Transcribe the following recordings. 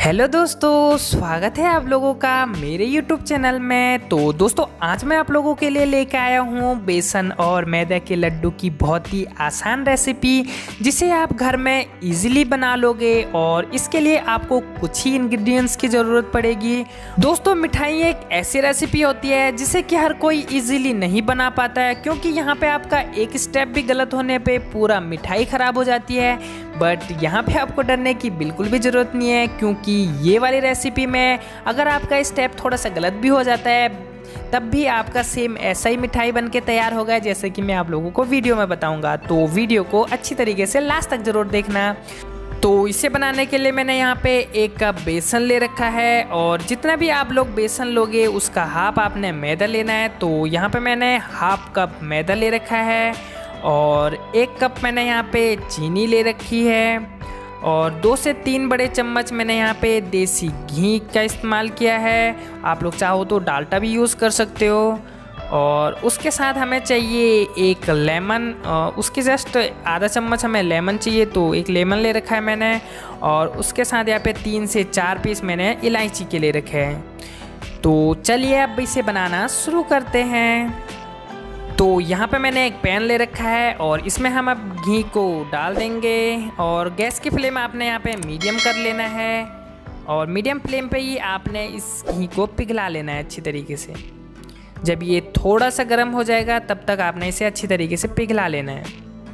Hello दोस्तों, स्वागत है आप लोगों का मेरे YouTube चैनल में। तो दोस्तों, आज मैं आप लोगों के लिए लेके आया हूँ बेसन और मैदे के लड्डू की बहुत ही आसान रेसिपी, जिसे आप घर में इजीली बना लोगे। और इसके लिए आपको कुछ ही इंग्रेडिएंट्स की ज़रूरत पड़ेगी। दोस्तों, मिठाई एक ऐसी रेसिपी होती है जिसे कि हर कोई इजीली नहीं बना पाता है, क्योंकि यहाँ पे आपका एक स्टेप भी गलत होने पे पूरा मिठाई ख़राब हो जाती है। बट यहाँ पे आपको डरने की बिल्कुल भी ज़रूरत नहीं है, क्योंकि ये वाली रेसिपी में अगर आपका स्टेप थोड़ा सा गलत भी हो जाता है तब भी आपका सेम ऐसा ही मिठाई बन के तैयार होगा, जैसे कि मैं आप लोगों को वीडियो में बताऊंगा। तो वीडियो को अच्छी तरीके से लास्ट तक ज़रूर देखना। तो इसे बनाने के लिए मैंने यहाँ पे 1 कप बेसन ले रखा है, और जितना भी आप लोग बेसन लोगे उसका हाफ आपने मैदा लेना है। तो यहाँ पे मैंने हाफ कप मैदा ले रखा है, और 1 कप मैंने यहाँ पे चीनी ले रखी है, और 2 से 3 बड़े चम्मच मैंने यहाँ पे देसी घी का इस्तेमाल किया है। आप लोग चाहो तो डालडा भी यूज़ कर सकते हो। और उसके साथ हमें चाहिए 1 लेमन, उसके जस्ट आधा चम्मच हमें लेमन चाहिए, तो 1 लेमन ले रखा है मैंने। और उसके साथ यहाँ पे 3 से 4 पीस मैंने इलायची के ले रखे हैं। तो चलिए अब इसे बनाना शुरू करते हैं। तो यहाँ पे मैंने एक पैन ले रखा है, और इसमें हम अब घी को डाल देंगे। और गैस की फ्लेम आपने यहाँ पे मीडियम कर लेना है, और मीडियम फ्लेम पे ही आपने इस घी को पिघला लेना है अच्छी तरीके से। जब ये थोड़ा सा गर्म हो जाएगा तब तक आपने इसे अच्छी तरीके से पिघला लेना है।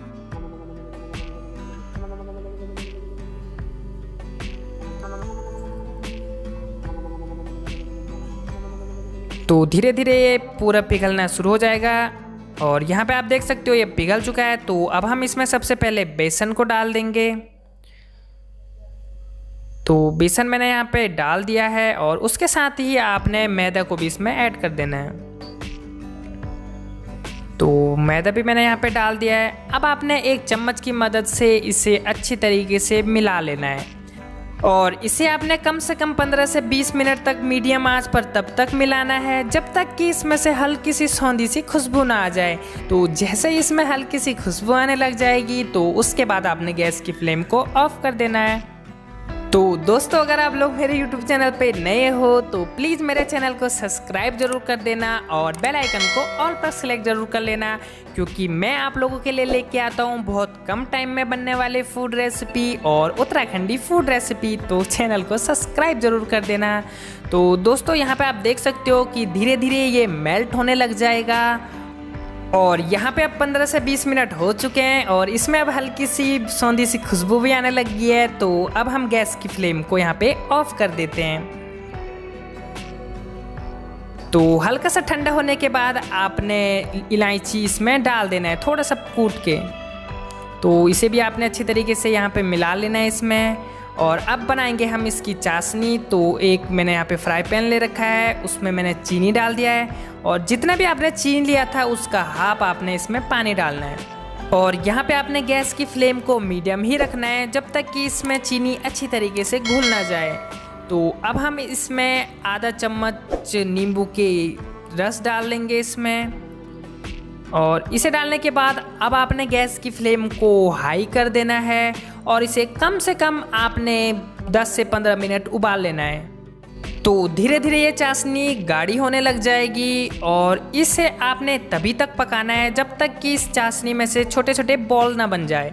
तो धीरे धीरे ये पूरा पिघलना शुरू हो जाएगा, और यहाँ पे आप देख सकते हो ये पिघल चुका है। तो अब हम इसमें सबसे पहले बेसन को डाल देंगे। तो बेसन मैंने यहाँ पे डाल दिया है, और उसके साथ ही आपने मैदा को भी इसमें ऐड कर देना है। तो मैदा भी मैंने यहाँ पे डाल दिया है। अब आपने 1 चम्मच की मदद से इसे अच्छी तरीके से मिला लेना है, और इसे आपने कम से कम 15 से 20 मिनट तक मीडियम आंच पर तब तक मिलाना है जब तक कि इसमें से हल्की सी सौंधी सी खुशबू ना आ जाए। तो जैसे ही इसमें हल्की सी खुशबू आने लग जाएगी तो उसके बाद आपने गैस की फ्लेम को ऑफ कर देना है। तो दोस्तों, अगर आप लोग मेरे YouTube चैनल पे नए हो तो प्लीज़ मेरे चैनल को सब्सक्राइब जरूर कर देना, और बेल आइकन को ऑल पर सेलेक्ट जरूर कर लेना, क्योंकि मैं आप लोगों के लिए लेके आता हूँ बहुत कम टाइम में बनने वाले फूड रेसिपी और उत्तराखंडी फूड रेसिपी। तो चैनल को सब्सक्राइब जरूर कर देना। तो दोस्तों, यहाँ पे आप देख सकते हो कि धीरे धीरे ये मेल्ट होने लग जाएगा, और यहाँ पे अब 15 से 20 मिनट हो चुके हैं, और इसमें अब हल्की सी सौंधी सी खुशबू भी आने लगी है। तो अब हम गैस की फ्लेम को यहाँ पे ऑफ कर देते हैं। तो हल्का सा ठंडा होने के बाद आपने इलायची इसमें डाल देना है, थोड़ा सा कूट के। तो इसे भी आपने अच्छी तरीके से यहाँ पे मिला लेना है इसमें। और अब बनाएंगे हम इसकी चाशनी। तो एक मैंने यहाँ पे फ्राई पैन ले रखा है, उसमें मैंने चीनी डाल दिया है, और जितना भी आपने चीनी लिया था उसका हाफ आपने इसमें पानी डालना है। और यहाँ पे आपने गैस की फ्लेम को मीडियम ही रखना है जब तक कि इसमें चीनी अच्छी तरीके से घुल ना जाए। तो अब हम इसमें आधा चम्मच नींबू के रस डाल लेंगे इसमें, और इसे डालने के बाद अब आपने गैस की फ्लेम को हाई कर देना है, और इसे कम से कम आपने 10 से 15 मिनट उबाल लेना है। तो धीरे धीरे ये चाशनी गाढ़ी होने लग जाएगी, और इसे आपने तभी तक पकाना है जब तक कि इस चाशनी में से छोटे छोटे बॉल ना बन जाए।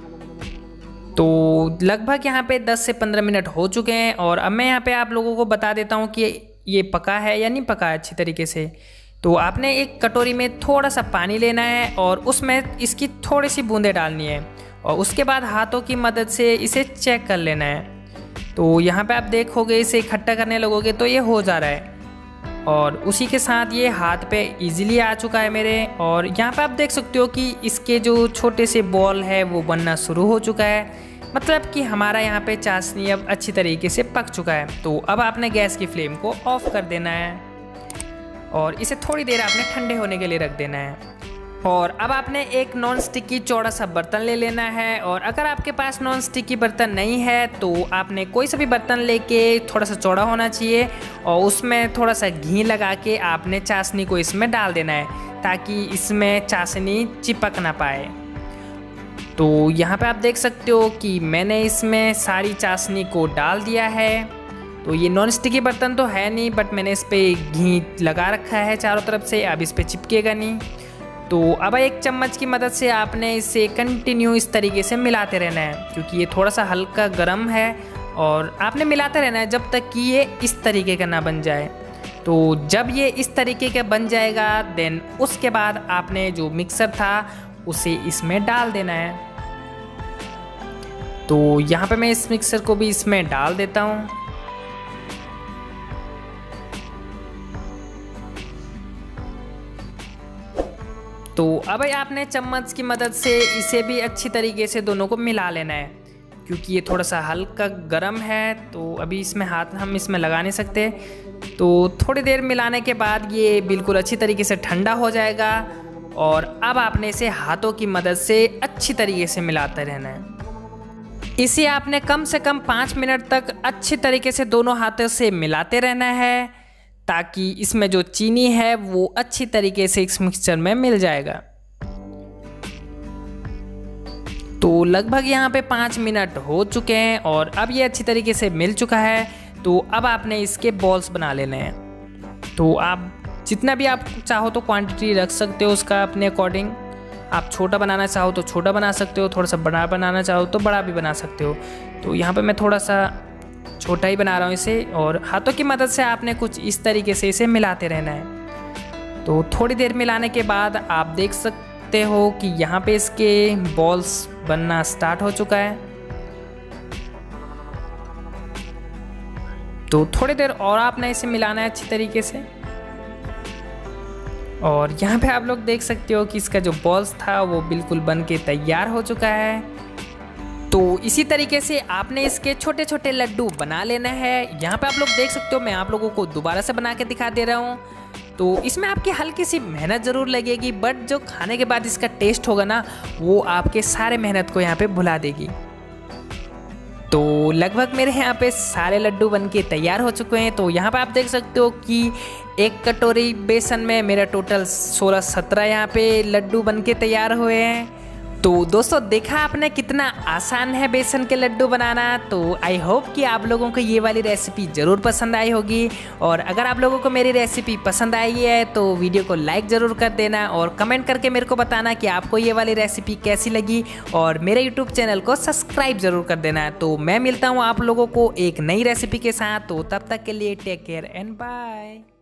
तो लगभग यहाँ पे 10 से 15 मिनट हो चुके हैं, और अब मैं यहाँ पे आप लोगों को बता देता हूँ कि ये पका है या नहीं पका है अच्छी तरीके से। तो आपने एक कटोरी में थोड़ा सा पानी लेना है, और उसमें इसकी थोड़ी सी बूंदें डालनी है, और उसके बाद हाथों की मदद से इसे चेक कर लेना है। तो यहाँ पे आप देखोगे इसे इकट्ठा करने लगोगे तो ये हो जा रहा है, और उसी के साथ ये हाथ पे इजीली आ चुका है मेरे। और यहाँ पे आप देख सकते हो कि इसके जो छोटे से बॉल है वो बनना शुरू हो चुका है, मतलब कि हमारा यहाँ पे चाशनी अब अच्छी तरीके से पक चुका है। तो अब आपने गैस की फ्लेम को ऑफ कर देना है, और इसे थोड़ी देर आपने ठंडे होने के लिए रख देना है। और अब आपने एक नॉन स्टिकी चौड़ा सा बर्तन ले लेना है, और अगर आपके पास नॉन स्टिकी बर्तन नहीं है तो आपने कोई सा भी बर्तन लेके, थोड़ा सा चौड़ा होना चाहिए, और उसमें थोड़ा सा घी लगा के आपने चाशनी को इसमें डाल देना है, ताकि इसमें चाशनी चिपक ना पाए। तो यहाँ पे आप देख सकते हो कि मैंने इसमें सारी चाशनी को डाल दिया है। तो ये नॉन स्टिकी बर्तन तो है नहीं, बट मैंने इस पर घी लगा रखा है चारों तरफ से, अब इस पर चिपकेगा नहीं। तो अब एक चम्मच की मदद से आपने इसे कंटिन्यू इस तरीके से मिलाते रहना है, क्योंकि ये थोड़ा सा हल्का गर्म है और आपने मिलाते रहना है जब तक कि ये इस तरीके का ना बन जाए। तो जब ये इस तरीके का बन जाएगा देन उसके बाद आपने जो मिक्सर था उसे इसमें डाल देना है। तो यहाँ पे मैं इस मिक्सर को भी इसमें डाल देता हूँ। तो अब आपने चम्मच की मदद से इसे भी अच्छी तरीके से दोनों को मिला लेना है, क्योंकि ये थोड़ा सा हल्का गर्म है तो अभी इसमें हाथ हम इसमें लगा नहीं सकते। तो थोड़ी देर मिलाने के बाद ये बिल्कुल अच्छी तरीके से ठंडा हो जाएगा और अब आपने इसे हाथों की मदद से अच्छी तरीके से मिलाते रहना है। इसे आपने कम से कम 5 मिनट तक अच्छी तरीके से दोनों हाथों से मिलाते रहना है, ताकि इसमें जो चीनी है वो अच्छी तरीके से इस मिक्सचर में मिल जाएगा। तो लगभग यहाँ पे 5 मिनट हो चुके हैं और अब ये अच्छी तरीके से मिल चुका है। तो अब आपने इसके बॉल्स बना लेने हैं। तो आप जितना भी आप चाहो तो क्वांटिटी रख सकते हो उसका अपने अकॉर्डिंग। आप छोटा बनाना चाहो तो छोटा बना सकते हो, थोड़ा सा बड़ा बनाना चाहो तो बड़ा भी बना सकते हो। तो यहाँ पे मैं थोड़ा सा छोटा ही बना रहा हूँ इसे, और हाथों की मदद से आपने कुछ इस तरीके से इसे मिलाते रहना है। तो थोड़ी देर मिलाने के बाद आप देख सकते हो कि यहाँ पे इसके बॉल्स बनना स्टार्ट हो चुका है। तो थोड़ी देर और आपने इसे मिलाना है अच्छी तरीके से। और यहाँ पे आप लोग देख सकते हो कि इसका जो बॉल्स था वो बिल्कुल बन के तैयार हो चुका है। तो इसी तरीके से आपने इसके छोटे छोटे लड्डू बना लेना है। यहाँ पे आप लोग देख सकते हो, मैं आप लोगों को दोबारा से बना के दिखा दे रहा हूँ। तो इसमें आपकी हल्की सी मेहनत ज़रूर लगेगी, बट जो खाने के बाद इसका टेस्ट होगा ना वो आपके सारे मेहनत को यहाँ पे भुला देगी। तो लगभग मेरे यहाँ पे सारे लड्डू बनके तैयार हो चुके हैं। तो यहाँ पे आप देख सकते हो कि 1 कटोरी बेसन में मेरा टोटल 16-17 यहाँ पे लड्डू बनके तैयार हुए हैं। तो दोस्तों देखा आपने कितना आसान है बेसन के लड्डू बनाना। तो आई होप कि आप लोगों को ये वाली रेसिपी ज़रूर पसंद आई होगी, और अगर आप लोगों को मेरी रेसिपी पसंद आई है तो वीडियो को लाइक ज़रूर कर देना और कमेंट करके मेरे को बताना कि आपको ये वाली रेसिपी कैसी लगी, और मेरे यूट्यूब चैनल को सब्सक्राइब ज़रूर कर देना। तो मैं मिलता हूँ आप लोगों को एक नई रेसिपी के साथ। तो तब तक के लिए टेक केयर एंड बाय।